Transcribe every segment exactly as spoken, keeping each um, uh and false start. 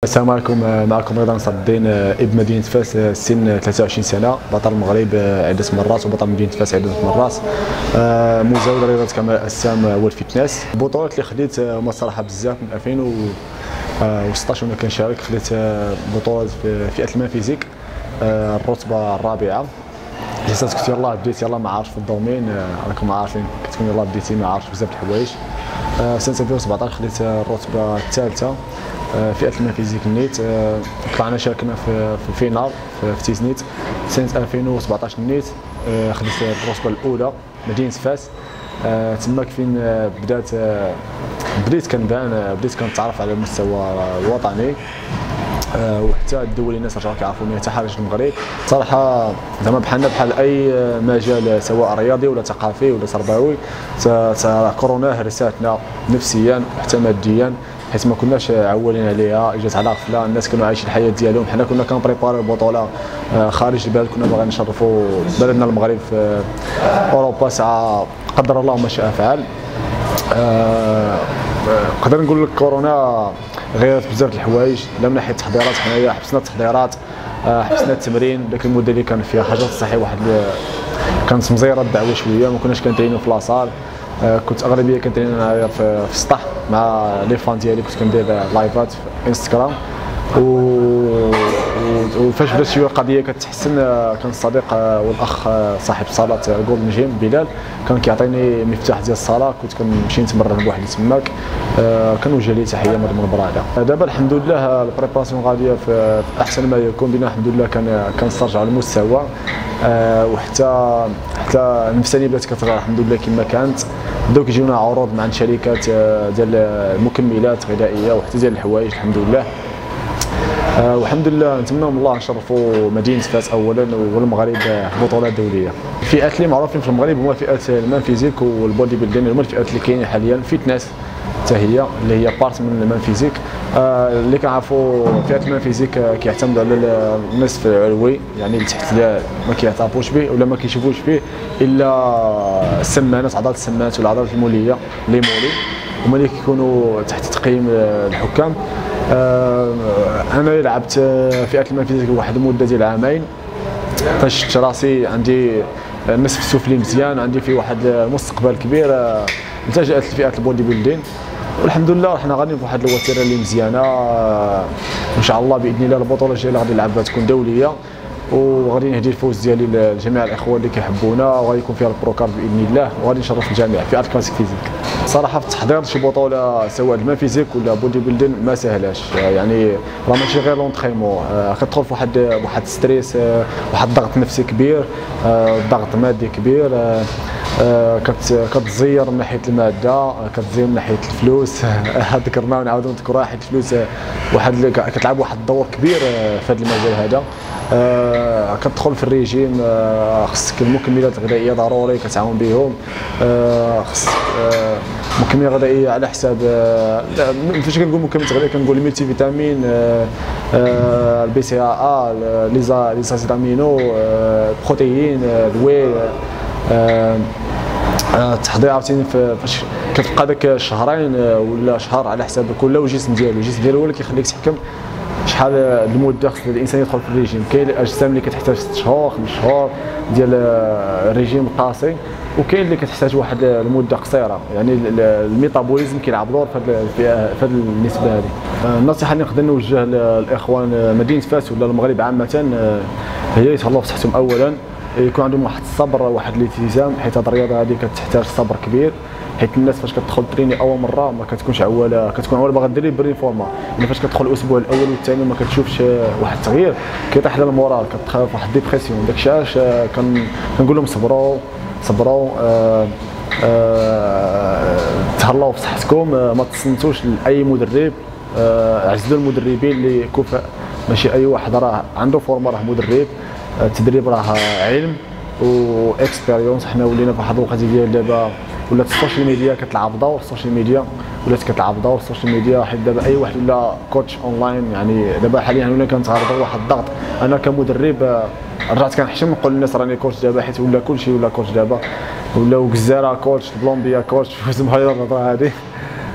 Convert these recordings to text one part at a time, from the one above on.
السلام عليكم. معكم رضا نصر الدين ابن مدينه فاس، سن ثلاثة وعشرين سنه، بطل المغرب عده مرات وبطل مدينه فاس عده مرات، مزاول رياضه كمال الاجسام والفتنس. البطولات اللي خديت هما الصراحه بزاف. من ألفين وستطاش وانا كنشارك خديت بطولات في فئه المنفيزيك الرتبه الرابعه. حسيت كنت يلاه بديت يلاه ما عارف في الدومين، راكم عارفين كتكون يلاه بديتي ما عارف بزاف د الحوايج. سنه ألفين وسبعطاش خديت الرتبه الثالثه فئه المنفيزيك النيت. طلعنا شاركنا في في الفينال في تيزنيت. سنه ألفين وسبعطاش النيت خديت الرتبه الاولى مدينه فاس. تما فين بدات بديت كنبان، بديت كنتعرف على المستوى الوطني وحتى الدولي. الناس رجعوا كيعرفوني حتى خارج المغرب. صراحه زعما بحالنا بحال اي مجال سواء رياضي ولا ثقافي ولا تربوي، كورونا هرساتنا نفسيا وحتى ماديا، حيت ما كناش عولين عليها. جات على غفله، الناس كانوا عايشين الحياه ديالهم، حنا كنا كنبريباريو البطوله خارج البلاد، كنا باغيين نشرفوا بلدنا المغرب في اوروبا. ساعه قدر الله ما شاء فعل. نقدر نقول لك كورونا غيرت بزاف د الحوايج، لا من ناحيه التحضيرات، حنايا حبسنا التحضيرات، حبسنا التمرين. ديك المده اللي كان فيها حاجات صحي واحد كانت مزيره الدعوه شويه، ما كناش كنترينو في لاصال. كنت اغلبيه كنترين انايا في السطح مع لي فان ديالي، كنت كندير لايفات في انستغرام. وفاش بدات شويه القضيه كتحسن، كان الصديق والاخ صاحب صاله جولدن جيم بلال كان كيعطيني مفتاح ديال الصاله، كنت كنمشي نتمرن بوحدي تماك. كنوجه ليه تحيه من براده. دابا الحمد لله البريباسيون غاديه في احسن ما يكون بنا، الحمد لله كان كنسترجعوا المستوى، وحتى حتى نفساني بدات كتغير الحمد لله كما كانت. بداو كيجيونا عروض مع شركات ديال المكملات الغذائيه وحتى ديال الحوايج الحمد لله. أه والحمد لله نتمنى من الله نشرفوا مدينه فاس اولا والمغرب بطولات دوليه. الفئات اللي معروفين في المغرب هما فئه المنفيزيك والبودي بيلدين، هما الفئات اللي كاينين حاليا. فيتنس حتى هي اللي هي بارت من المنفيزيك. أه اللي كنعرفوا فئه المنفيزيك كيعتمدوا على النصف العلوي، يعني لتحت ما كيعترفوش به ولا ما كيشوفوش به الا السمانات، عضلات السمانات والعضلات الموليه لي مولي، هما اللي كيكونوا تحت تقييم الحكام. آه انا لعبت فئه المنفيزيك واحد المده ديال عامين، فاش شفت راسي عندي النصف السفلي مزيان، عندي فيه واحد المستقبل كبير. آه التجأت لفئه البودي بيلدين، والحمد لله حنا غاديين في واحد الوتيره اللي مزيانه. آه ان شاء الله باذن الله البطوله الجايه اللي غادي نلعبها تكون دوليه، وغادي نهدي الفوز ديالي لجميع الاخوان اللي كيحبونا، وغادي يكون فيها البروكار باذن الله، وغادي نشرف الجميع في الكلاسيك فيزيك. صراحه في التحضير شي بطوله سواء المنفيزيك ولا بودي بيلدين ما سهلاش، يعني راه ماشي غير لونطريمون، كتدخل في واحد واحد ستريس، واحد الضغط نفسي كبير، ضغط مادي كبير، كتزير من ناحيه الماده، كتزير من ناحيه الفلوس. ذكرنا ونعاودوا نذكروا ناحيه الفلوس، واحد كتلعب واحد الدور كبير في هذا المجال هذا. آه كتدخل في الريجيم، آه خصك المكملات الغذائيه ضروري كتعاون بهم. آه خصك آه مكملات غذائيه على حساب، آه فاش كنقول مكملات غذائيه كنقول الملتي فيتامين، آه آه البي سي ا، ليزا ليزاسيتامينو، آه بروتيين، آه الوي. آه التحضير عاوتاني فاش كتبقى داك شهرين ولا شهر على حساب كل الجسم ديالو، الجسم ديالو هو اللي كيخليك تحكم شحال المده خص الانسان يدخل في الريجيم. كاين الاجسام اللي كتحتاج ست شهور خمس شهور ديال الريجيم قاسي، وكاين اللي كتحتاج واحد المده قصيره، يعني الميتابوليزم كيلعب دور في هذه النسبه هذه. النصيحه اللي نقدر نوجه للاخوان مدينه فاس ولا المغرب عامه هي يتهلاو في صحتهم اولا، يكون عندهم واحد الصبر واحد الالتزام، حيت هذه الرياضه هذه كتحتاج صبر كبير. حيت الناس فاش كتدخل تريني اول مره ما كتكونش عواله، كتكون عواله باغا ديري بري فورما، يعني فاش كتدخل الاسبوع الاول والثاني ما كتشوفش واحد التغيير كيطيح لها المورال، كتدخل في واحد ديبرسيون. داكشي علاش كنقول لهم صبروا صبروا، آه آه تهلاو في صحتكم، ما تصنتوش لاي مدرب، آه عزلوا المدربين اللي كفاء، ماشي اي واحد راه عنده فورما راه مدرب. التدريب راه علم واكسبيريونس. حنا ولينا في واحد الوقت ديال دابا ولات السوشيال ميديا كتلعب دور، السوشيال ميديا ولات كتلعب دور السوشيال ميديا، حيت دابا اي واحد ولا كوتش اونلاين. يعني دابا حاليا ولا كنتعرضوا لواحد الضغط. انا كمدرب رجعت كنحشم نقول للناس راني كوتش دابا، حيت ولا كلشي ولا كوتش دابا، ولاو كزاره كوتش، بلومبيا كوتش، سمحوا لي الهضره هذه.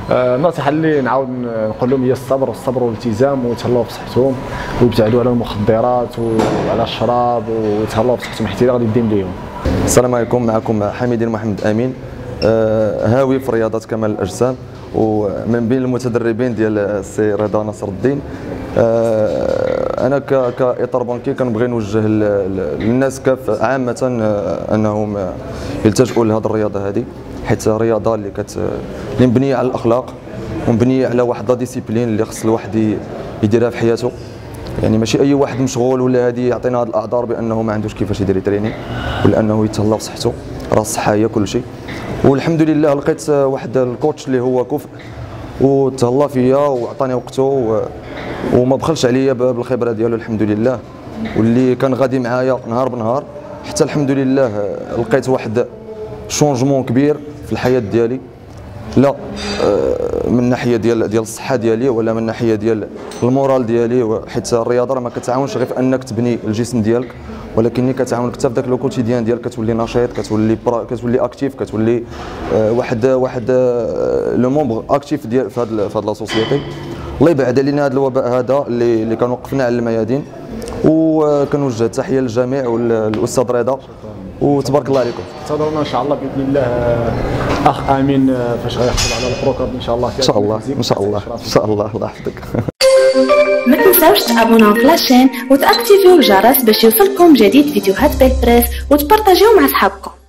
النصيحه اللي نعاود نقول لهم هي الصبر والصبر والالتزام، ويتهلاو بصحتهم ويبتعدوا على المخدرات وعلى الشراب ويتهلاو بصحتهم حتى غادي يدين ليهم. السلام عليكم، معكم حميدين محمد امين، هاوي في رياضه كمال الاجسام ومن بين المتدربين ديال السي رضا نصر الدين. انا كاطار بنكي كنبغي نوجه للناس كافه عامه انهم يلتجئوا لهذه الرياضه هذه، حيت رياضه اللي كت اللي مبنيه على الاخلاق ومبنيه على واحد لا ديسيبلين اللي خص الواحد يديرها في حياته. يعني ماشي اي واحد مشغول ولا هذه يعطينا هذه الاعذار بانه ما عندوش كيفاش يدير ترينين ولا انه يتهلا بصحته. راه الصحه هي كل شيء، والحمد لله لقيت واحد الكوتش اللي هو كفء وتهلا فيا وعطاني وقته وما بخلش عليا بالخبره ديالو الحمد لله، واللي كان غادي معايا نهار بنهار حتى الحمد لله لقيت واحد شونجمون كبير في الحياه ديالي، لا من ناحيه ديال ديال الصحه ديالي ولا من ناحيه ديال المورال ديالي، حيت الرياضه راه ما كتعاونش غير في انك تبني الجسم ديالك، ولكن كتعاونك حتى في ذاك لو كوتيديان ديالك، كتولي نشيط، كتولي كتولي اكتيف، كتولي واحد واحد لو مومبر اكتيف ديال في هذه في هذه لا سوسيتي. الله يبعد علينا هذا الوباء هذا اللي اللي كان وقفنا على الميادين، وكنوجه التحيه للجميع والاستاذ رضا وتبارك الله عليكم. انتظرونا ان شاء الله باذن الله اخ امين فاش غيحصل على البروكارد ان شاء الله. ان شاء الله ان شاء الله ان شاء الله الله يحفظك. ما تنساوش تابوناو في لاشين وتاكتيفيو الجرس باش يوصلكم جديد فيديوهات بيك بريس وتبارطاجيو مع صحابكم.